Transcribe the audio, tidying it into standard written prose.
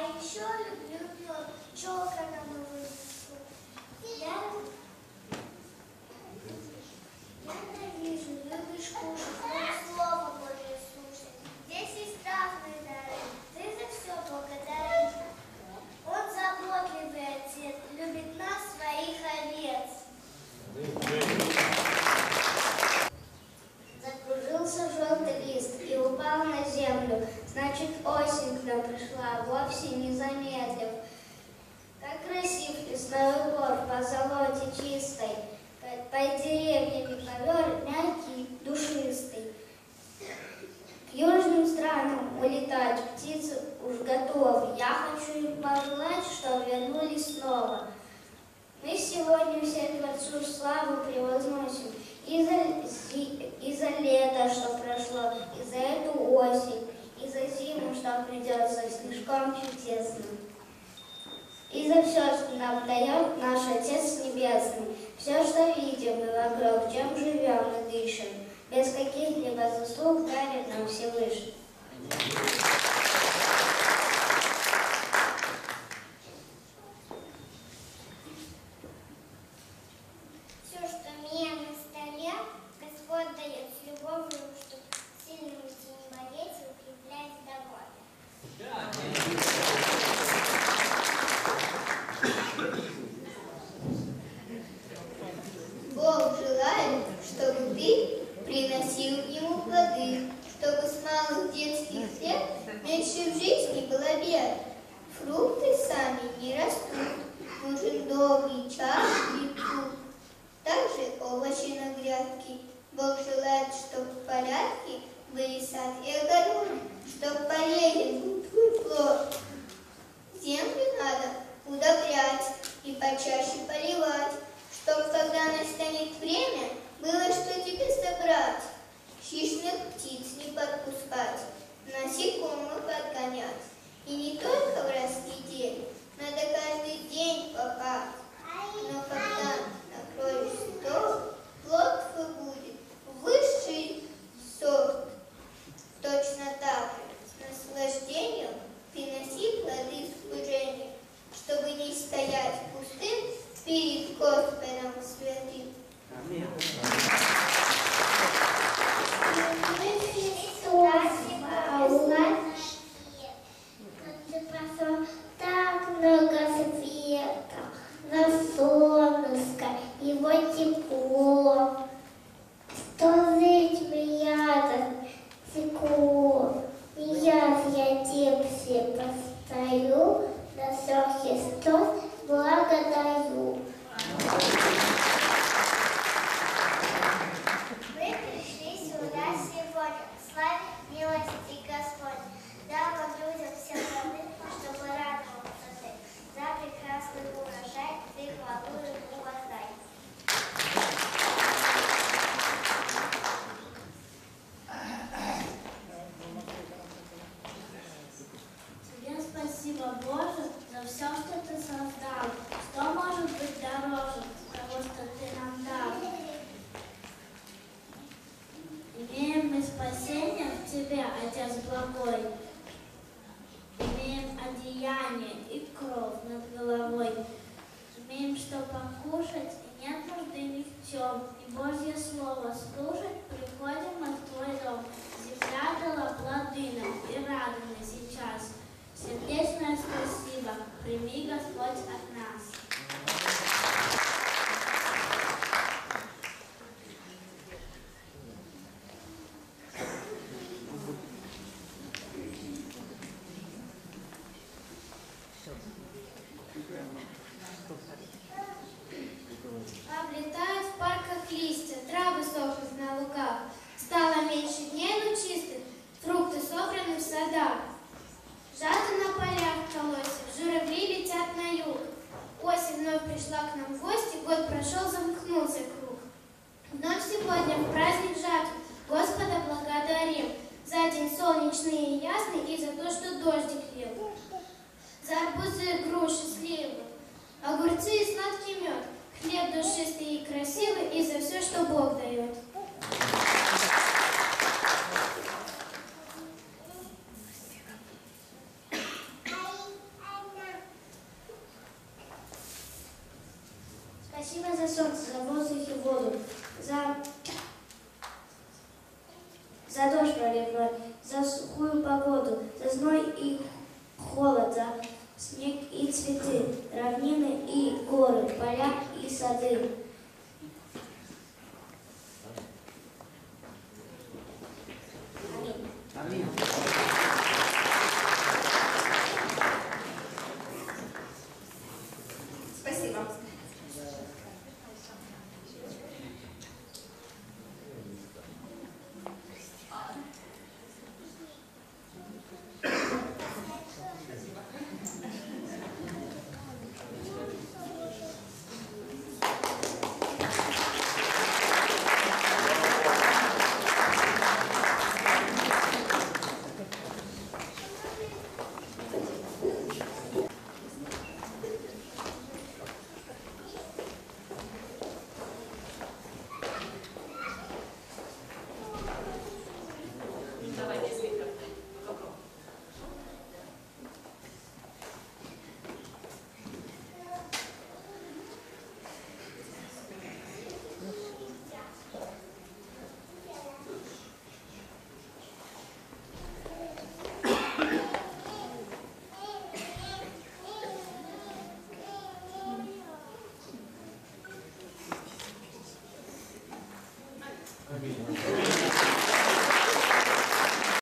еще люблю мед, челка на мылыску. Я ненавижу, любишь кушать, но слово Божье слушать. Здесь есть разные дары, ты за все благодари. Он заботливый отец, любит нас, своих овец. Закружился желтый лист и упал на землю. Значит, осень к нам пришла, вовсе не замедлив. Как красив лесной двор по золоте чистой, под деревьями ковер мягкий, душистый. К южным странам улетать птицы уж готовы. Я хочу им пожелать, чтобы вернулись снова. Мы сегодня все Творцу славу превозносим и за лето, что прошло, и за эту осень, и за зиму, что придется слишком чудесным. И за все, что нам дает наш Отец Небесный, все, что видим мы вокруг, чем живем и дышим, без каких-либо заслуг дарит нам Всевышний. Все, что мне на столе, Господь дает с любовью, чтобы сильным не болеть и укреплять здоровье. Бог желает, чтобы ты приносил ему плоды, чтобы с малых детских лет меньше в жизни было бед. Фрукты сами не растут, нужен долгий час и труд. Также овощи на грядке. Бог желает, чтобы в порядке были сад и огород, чтобы полезен был твой плод. Землю надо удобрять и почаще поливать, чтоб, когда настанет время, было что тебе собрать. Хищных птиц не подпускать, насекомых отгонять. И не только в райский день, надо каждый день пахать. Но когда накроешь стол, плод твой будет высший сорт. Точно так же с наслаждением приноси плоды служения, чтобы не стоять пустым перед Господом святым. Мы так много света, на солнышко, его тепло, что жить меня текло. И я тем все постою, на все Христос благодарю. Мы пришли сюда сегодня, славить милости Господь. Дал вам людям все даны, чтобы радовался ты. За прекрасный урожай ты хвалу ему воздай. Тебе спасибо, Боже, за все, что ты создал. Что может быть дороже того, что ты нам дал? Имеем мы спасение в Тебе, Отец благой. Имеем одеяние и кров над головой. Имеем что покушать, и нет нужды ни в чем. И Божье Слово слушать, приходим мы в Твой дом. Земля дала плоды нам, и рады мы сейчас. Сердечное спасибо прими, Господь, от нас. Облетают в парках листья, травы сохнут на лугах. Стало меньше дней, но чистых, фрукты собраны в садах. Жато на полях колосьев, журавли летят на юг. Осень вновь пришла к нам в гости, год прошел, замкнулся круг. Вновь сегодня в праздник жатвы Господа благодарим за день солнечный и ясный и за то, что дождик лил. За арбузы, груши, сливы, огурцы и сладкий мед, хлеб душистый и красивый и за все, что Бог дает. Спасибо за солнце, за воздух и воду, за дождь проливной, за сухую погоду, за зной и холод, за снег и цветы, равнины и горы, поля и сады.